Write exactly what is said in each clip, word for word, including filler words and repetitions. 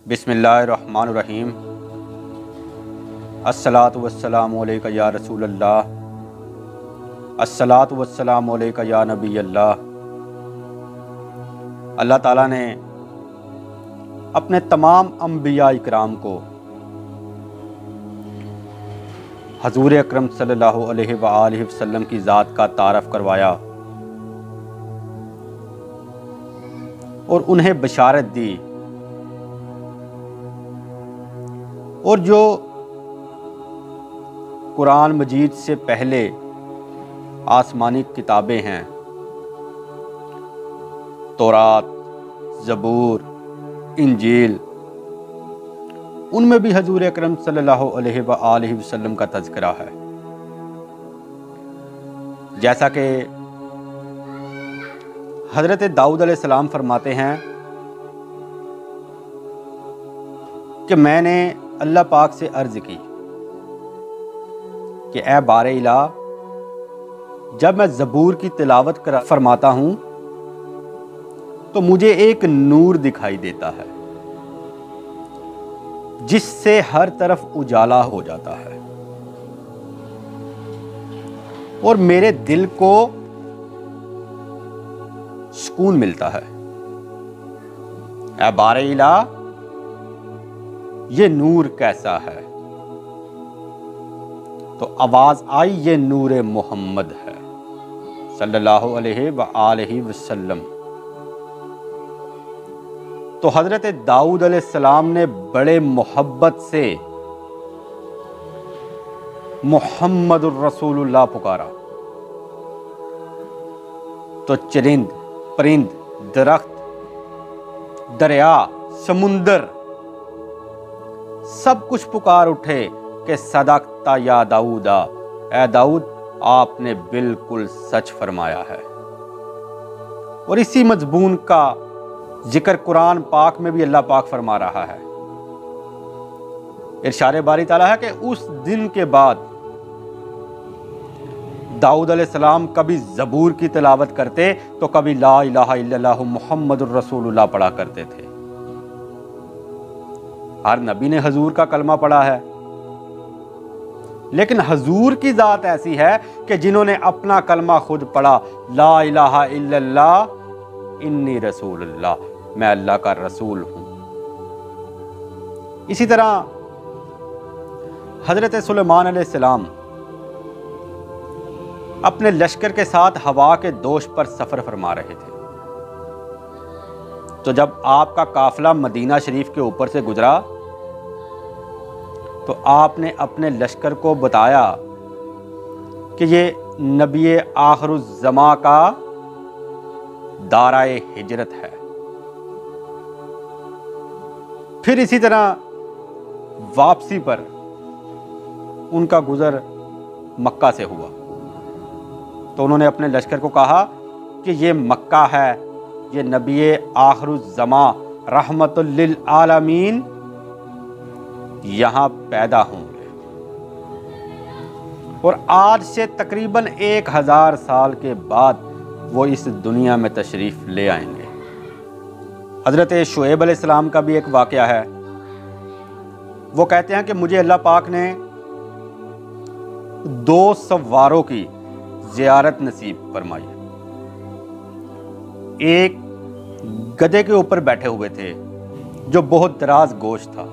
बिस्मिल्लाहिर्रहमानिर्रहीम। अस्सलातु वस्सलामु अलैका या रसूल अल्लाह, अस्सलातु वस्सलामु अलैका या नबी अल्लाह। अल्लाह ताला ने अपने तमाम अंबिया इकराम को हजूर अकरम सल्लल्लाहु अलैहि वआलिहि वसल्लम की ज़ात का तारफ़ करवाया और उन्हें बशारत दी, और जो कुरान मजीद से पहले आसमानी किताबें हैं, तौरात, ज़बूर, इंजील, उनमें भी हजूर अकरम सल्लल्लाहु अलैहि वआलिहि वसल्लम का तज़किरा है। जैसा कि हज़रत दाऊद अलैहिस्सलाम फरमाते हैं कि मैंने अल्लाह पाक से अर्ज़ की कि ए बारे इला, जब मैं ज़बूर की तिलावत कर फरमाता हूँ तो मुझे एक नूर दिखाई देता है जिससे हर तरफ उजाला हो जाता है और मेरे दिल को सुकून मिलता है। ए बारे इला, ये नूर कैसा है? तो आवाज आई, ये नूर मोहम्मद है सल्लल्लाहु अलैहि वआलिहि वसल्लम। तो हजरत दाऊद अलैहिस्सलाम ने बड़े मोहब्बत से मुहम्मदुर रसूलुल्लाह पुकारा, तो चरिंद, परिंद, दरख्त, दरिया, समुंदर सब कुछ पुकार उठे कि सदक़ता या दाऊदा, ए दाऊद, आपने बिल्कुल सच फरमाया है। और इसी मजबून का जिक्र कुरान पाक में भी अल्लाह पाक फरमा रहा है। इरशाद बारी ताला है कि उस दिन के बाद दाऊद अलैहिस्सलाम कभी ज़बूर की तिलावत करते तो कभी ला इलाहा इल्लल्लाहु मुहम्मदुर रसूलुल्लाह पढ़ा करते थे। हर नबी ने हजूर का कलमा पढ़ा है, लेकिन हजूर की ज़ात ऐसी है कि जिन्होंने अपना कलमा खुद पढ़ा, ला इलाहा इल्लल्लाह इन्नी रसूलुल्लाह, मैं अल्लाह का रसूल हूं। इसी तरह हजरत सुलेमान अलैहिस्सलाम अपने लश्कर के साथ हवा के दोष पर सफर फरमा रहे थे। तो जब आपका काफिला मदीना शरीफ के ऊपर से गुजरा तो आपने अपने लश्कर को बताया कि ये नबी आखिरुज़्ज़मा का दाराए हिजरत है। फिर इसी तरह वापसी पर उनका गुजर मक्का से हुआ तो उन्होंने अपने लश्कर को कहा कि ये मक्का है, ये नबी आखिरुज़्ज़मा रहमतुल लिल आलमीन यहाँ पैदा होंगे और आज से तकरीबन एक हजार साल के बाद वो इस दुनिया में तशरीफ ले आएंगे। हजरत शुएब अलैहिस्सलाम का भी एक वाक़या है। वो कहते हैं कि मुझे अल्लाह पाक ने दो सवारों की ज़ियारत नसीब फरमाई। एक गधे के ऊपर बैठे हुए थे जो बहुत दराज गोश्त था,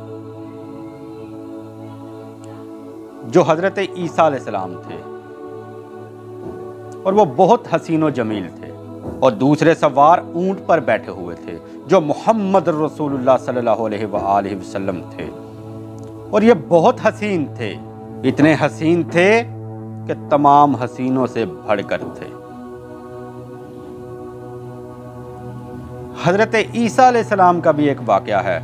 जो हजरत ईसा अलैहिस्सलाम थे, और वो बहुत हसीन व जमील थे। और दूसरे सवार ऊंट पर बैठे हुए थे जो मुहम्मद रसूलुल्लाह सल्लल्लाहु अलैहि वआलिहि वसल्लम थे, और ये बहुत हसीन थे, इतने हसीन थे कि तमाम हसीनों से बढ़कर थे। हजरत ईसा अलैहिस्सलाम का भी एक वाक़या है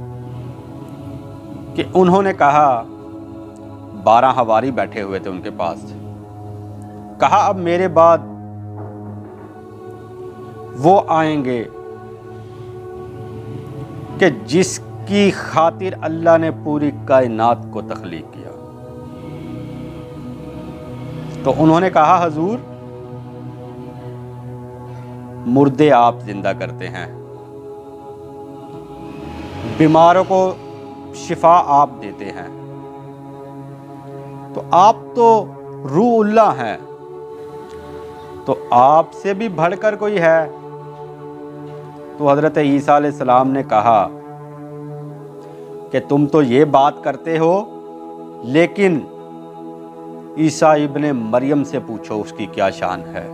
कि उन्होंने कहा, बारह हवारी बैठे हुए थे उनके पास, कहा अब मेरे बाद वो आएंगे कि जिसकी खातिर अल्लाह ने पूरी कायनात को तख्लीक किया। तो उन्होंने कहा, हजूर, मुर्दे आप जिंदा करते हैं, بیماروں کو شفا آپ دیتے ہیں، تو آپ تو روح اللہ ہیں، تو آپ سے بھی بڑھ کر کوئی ہے؟ تو حضرت عیسیٰ علیہ السلام نے کہا کہ تم تو یہ بات کرتے ہو، لیکن عیسیٰ ابن مریم سے پوچھو اس کی کیا شان ہے۔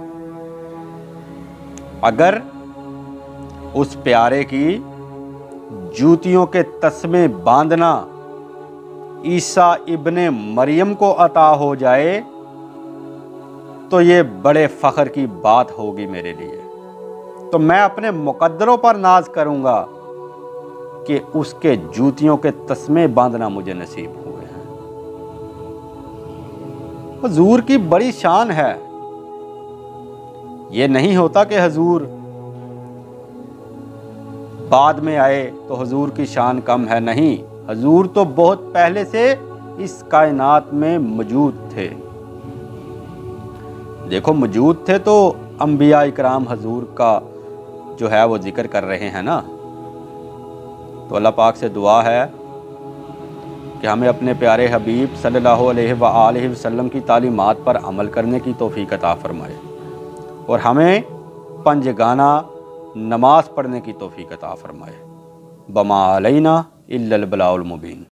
اگر اس پیارے کی جوتیوں کے تسمے باندھنا عیسیٰ ابن مریم کو عطا ہو جائے تو یہ بڑے فخر کی بات ہوگی میرے لیے، تو میں اپنے مقدروں پر ناز کروں گا کہ اس کے جوتیوں کے تسمے باندھنا مجھے نصیب ہوئے ہیں۔ حضور کی بڑی شان ہے، یہ نہیں ہوتا کہ حضور بعد میں آئے تو حضور کی شان کم ہے، نہیں، حضور تو بہت پہلے سے اس کائنات میں موجود تھے۔ دیکھو موجود تھے تو انبیاء اکرام حضور کا جو ہے وہ ذکر کر رہے ہیں نا، تو اللہ پاک سے دعا ہے کہ ہمیں اپنے پیارے حبیب صلی اللہ علیہ وآلہ وسلم کی تعلیمات پر عمل کرنے کی توفیق عطا فرمائے، اور ہمیں پنجگانہ نماز پڑھنے کی توفیق عطا فرمائے۔ بما علینا الا البلاغ المبین۔